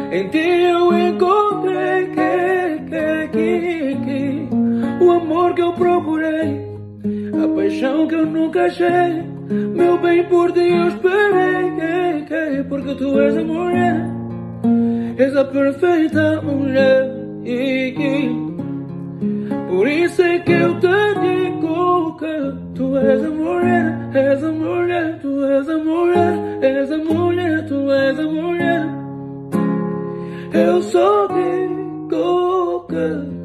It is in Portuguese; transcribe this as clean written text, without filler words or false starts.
Em ti eu encontrei o amor que eu procurei, a paixão que eu nunca achei. Meu bem, por ti eu esperei, porque tu és a mulher, és a perfeita mulher. Por isso é que eu te digo que tu és a mulher, és a mulher, tu és a mulher, és a mulher, tu és a mulher. Eu só digo que